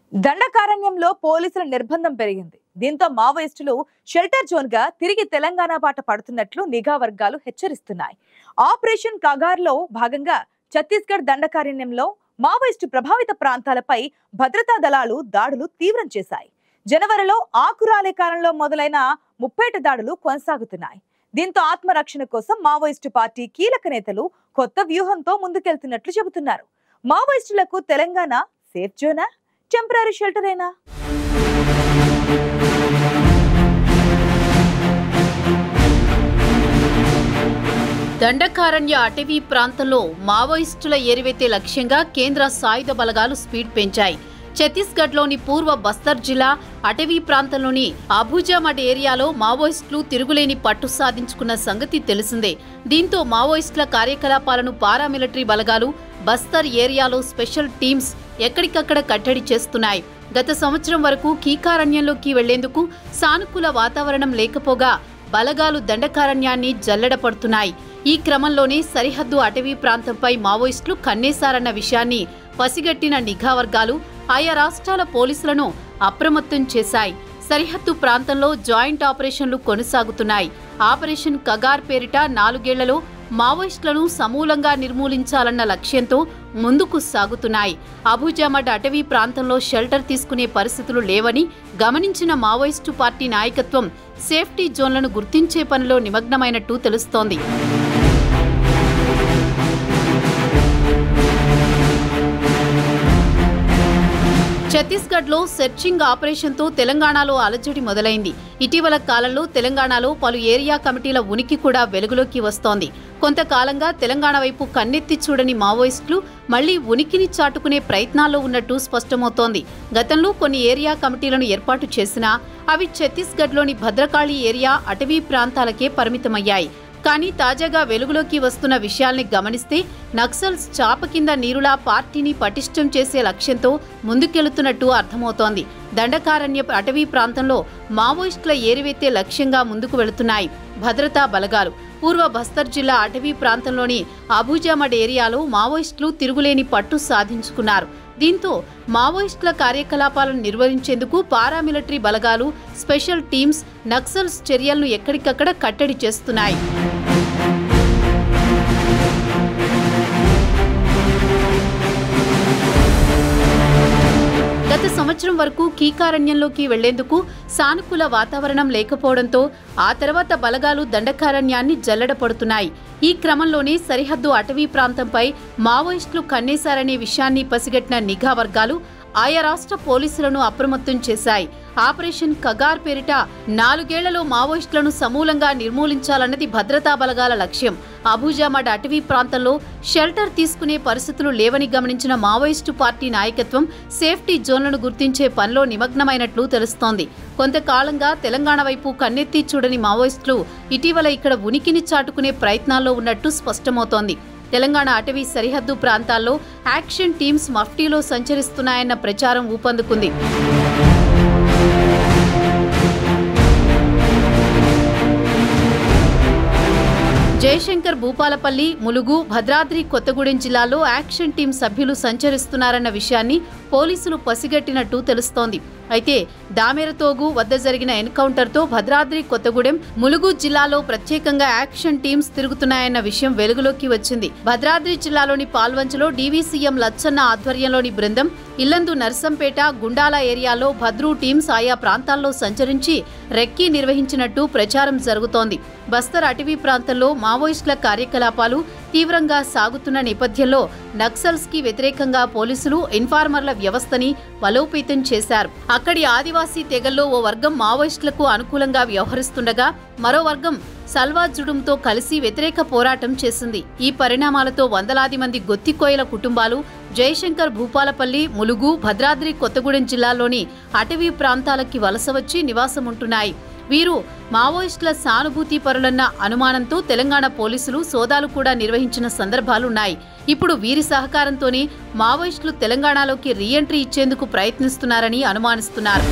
దండకారణ్యంలో పోలీసుల నిర్బంధం పెరిగింది. దీంతో మావోయిస్టులు షెల్టర్ జోన్ గా తిరిగి తెలంగాణ బాట పడుతున్నట్లు నిఘా వర్గాలు హెచ్చరిస్తున్నాయి. ఆపరేషన్ కగార్లో భాగంగా ఛత్తీస్గఢ్ దండకారణ్యంలో మావోయిస్టు ప్రభావిత ప్రాంతాలపై భద్రతా దళాలు దాడులు తీవ్రం చేశాయి. జనవరిలో ఆకురాలే కాలంలో మొదలైన ముప్పేట దాడులు కొనసాగుతున్నాయి. దీంతో ఆత్మరక్షణ కోసం మావోయిస్టు పార్టీ కీలక నేతలు కొత్త వ్యూహంతో ముందుకెళ్తున్నట్లు చెబుతున్నారు. మావోయిస్టులకు తెలంగాణ సేఫ్ జోనా, టెంపరరీ షెల్టరేనా? దండకారణ్య అటవీ ప్రాంతంలో మావోయిస్టుల ఏరివేతే లక్ష్యంగా కేంద్ర సాయుధ బలగాలు స్పీడ్ పెంచాయి. ఛత్తీస్గఢ్లోని పూర్వ బస్తర్ జిల్లా అటవీ ప్రాంతంలోని అబుజామడ్ ఏరియాలో మావోయిస్టులు తిరుగులేని పట్టు సాధించుకున్న సంగతి తెలిసిందే. దీంతో మావోయిస్టుల కార్యకలాపాలను పారామిలిటరీ బలగాలు బస్తర్ ఏరియాలో స్పెషల్ టీమ్స్ ఎక్కడికక్కడ కట్టడి చేస్తున్నాయి. గత సంవత్సరం వరకు కీకారణ్యంలోకి వెళ్లేందుకు సానుకూల వాతావరణం లేకపోగా బలగాలు దండకారణ్యాన్ని జల్లెడపడుతున్నాయి. ఈ క్రమంలోనే సరిహద్దు అటవీ ప్రాంతంపై మావోయిస్టులు కన్నేశారన్న విషయాన్ని పసిగట్టిన నిఘా వర్గాలు ఆయా రాష్ట్రాల పోలీసులను అప్రమత్తం చేశాయి. సరిహద్దు ప్రాంతంలో జాయింట్ ఆపరేషన్లు కొనసాగుతున్నాయి. ఆపరేషన్ కగార్ పేరిట 4 ఏళ్లలో మావోయిస్టులను సమూలంగా నిర్మూలించాలన్న లక్ష్యంతో ముందుకు సాగుతున్నాయి. అబుజామడ్ అటవీ ప్రాంతంలో షెల్టర్ తీసుకునే పరిస్థితులు లేవని గమనించిన మావోయిస్టు పార్టీ నాయకత్వం సేఫ్టీ జోన్లను గుర్తించే పనిలో నిమగ్నమైనట్టు తెలుస్తోంది. ఛత్తీస్గఢ్లో సెర్చింగ్ ఆపరేషన్తో తెలంగాణలో అలజడి మొదలైంది. ఇటీవల కాలంలో తెలంగాణలో పలు ఏరియా కమిటీల ఉనికి కూడా వెలుగులోకి వస్తోంది. కొంతకాలంగా తెలంగాణ వైపు కన్నెత్తి చూడని మావోయిస్టులు మళ్లీ ఉనికిని చాటుకునే ప్రయత్నాల్లో ఉన్నట్టు స్పష్టమవుతోంది. గతంలో కొన్ని ఏరియా కమిటీలను ఏర్పాటు చేసినా అవి ఛత్తీస్గఢ్లోని భద్రకాళి ఏరియా అటవీ ప్రాంతాలకే పరిమితమయ్యాయి. కానీ తాజాగా వెలుగులోకి వస్తున్న విషయాల్ని గమనిస్తే నక్సల్స్ చాప కింద నీరులా పార్టీని పటిష్టం చేసే లక్ష్యంతో ముందుకెళుతున్నట్టు అర్థమవుతోంది. దండకారణ్య అటవీ ప్రాంతంలో మావోయిస్టుల ఏరివేతే లక్ష్యంగా ముందుకు వెళుతున్నాయి భద్రతా బలగాలు. పూర్వ బస్తర్ జిల్లా అటవీ ప్రాంతంలోని అబుజామడ్ ఏరియాలో మావోయిస్టులు తిరుగులేని పట్టు సాధించుకున్నారు. దీంతో మావోయిస్టుల కార్యకలాపాలను నిర్వహించేందుకు పారామిలిటరీ బలగాలు, స్పెషల్ టీమ్స్ నక్సల్స్ చర్యలను ఎక్కడికక్కడ కట్టడి చేస్తున్నాయి. గత సంవత్సరం వరకు కీకారణ్యంలోకి వెళ్లేందుకు సానుకూల వాతావరణం లేకపోవడంతో ఆ తర్వాత బలగాలు దండకారణ్యాన్ని జల్లెడపడుతున్నాయి. ఈ క్రమంలోనే సరిహద్దు అటవీ ప్రాంతంపై మావోయిస్టులు కన్నేశారనే విషయాన్ని పసిగట్టిన నిఘా వర్గాలు ఆయా రాష్ట్ర పోలీసులను అప్రమత్తం చేశాయి. ఆపరేషన్ కగార్ పేరిట 4 ఏళ్లలో మావోయిస్టులను సమూలంగా నిర్మూలించాలన్నది భద్రతా బలగాల లక్ష్యం. అబుజామడ్ అటవీ ప్రాంతంలో షెల్టర్ తీసుకునే పరిస్థితులు లేవని గమనించిన మావోయిస్టు పార్టీ నాయకత్వం సేఫ్టీ జోన్లను గుర్తించే పనిలో నిమగ్నమైనట్లు తెలుస్తోంది. కొంతకాలంగా తెలంగాణ వైపు కన్నెత్తి చూడని మావోయిస్టులు ఇటీవల ఇక్కడ ఉనికిని చాటుకునే ప్రయత్నాల్లో ఉన్నట్టు స్పష్టమవుతోంది. తెలంగాణ అటవీ సరిహద్దు ప్రాంతాల్లో యాక్షన్ టీమ్స్ మఫ్టీలో సంచరిస్తున్నాయన్న ప్రచారం ఊపందుకుంది. జయశంకర్ భూపాలపల్లి, ములుగు, భద్రాద్రి కొత్తగూడెం జిల్లాలో యాక్షన్ టీం సభ్యులు సంచరిస్తున్నారన్న విషయాన్ని పోలీసులు పసిగట్టినట్టు తెలుస్తోంది. అయితే దామెరతోగు వద్ద జరిగిన ఎన్కౌంటర్తో భద్రాద్రి కొత్తగూడెం, ములుగు జిల్లాలో ప్రత్యేకంగా యాక్షన్ టీమ్స్ తిరుగుతున్నాయన్న విషయం వెలుగులోకి వచ్చింది. భద్రాద్రి జిల్లాలోని పాల్వంచలో డీవీసీఎం లచ్చన్న ఆధ్వర్యంలోని బృందం ఇల్లందు నర్సంపేట, గుండాల ఏరియాలో భద్రూ టీమ్స్ ఆయా ప్రాంతాల్లో సంచరించి రెక్కీ నిర్వహించినట్టు ప్రచారం జరుగుతోంది. బస్తర్ అటవీ ప్రాంతంలో మావోయిస్టుల కార్యకలాపాలు తీవ్రంగా సాగుతున్న నేపథ్యంలో నక్సల్స్ కి వ్యతిరేకంగా పోలీసులు ఇన్ఫార్మర్ల వ్యవస్థని బలోపేతం చేశారు. అక్కడి ఆదివాసీ తెగల్లో ఓ వర్గం మావోయిస్టులకు అనుకూలంగా వ్యవహరిస్తుండగా మరో వర్గం సల్వాజుడుంతో కలిసి వ్యతిరేక పోరాటం చేసింది. ఈ పరిణామాలతో వందలాది మంది గొత్తికోయల కుటుంబాలు జయశంకర్ భూపాలపల్లి, ములుగు, భద్రాద్రి కొత్తగూడెం జిల్లాల్లోని అటవీ ప్రాంతాలకి వలస వచ్చి నివాసముంటున్నాయి. వీరు మావోయిస్టుల సానుభూతి పరులన్న అనుమానంతో తెలంగాణ పోలీసులు సోదాలు కూడా నిర్వహించిన సందర్భాలున్నాయి. ఇప్పుడు వీరి సహకారంతోనే మావోయిస్టులు తెలంగాణలోకి రీఎంట్రీ ఇచ్చేందుకు ప్రయత్నిస్తున్నారని అనుమానిస్తున్నారు.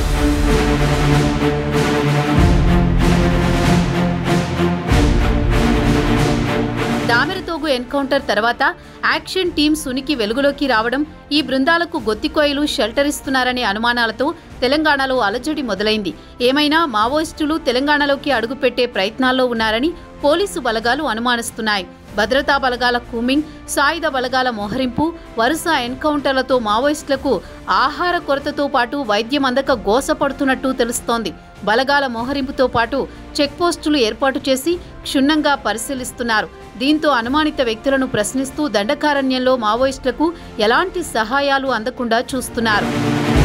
దామెరతోగు ములుగు ఎన్కౌంటర్ తర్వాత యాక్షన్ టీమ్స్ ఉనికి వెలుగులోకి రావడం, ఈ బృందాలకు గొత్తికోయలు షెల్టర్ ఇస్తున్నారనే అనుమానాలతో తెలంగాణలో అలజడి మొదలైంది. ఏమైనా మావోయిస్టులు తెలంగాణలోకి అడుగుపెట్టే ప్రయత్నాల్లో ఉన్నారని పోలీసు బలగాలు అనుమానిస్తున్నాయి. భద్రతా బలగాల కూమింగ్, సాయుధ బలగాల మోహరింపు, వరుస ఎన్కౌంటర్లతో మావోయిస్టులకు ఆహార కొరతతో పాటు వైద్యం అందక గోసపడుతున్నట్టు తెలుస్తోంది. బలగాల మోహరింపుతో పాటు చెక్పోస్టులు ఏర్పాటు చేసి క్షుణ్ణంగా పరిశీలిస్తున్నారు. దీంతో అనుమానిత వ్యక్తులను ప్రశ్నిస్తూ దండకారణ్యంలో మావోయిస్టులకు ఎలాంటి సహాయాలు అందకుండా చూస్తున్నారు.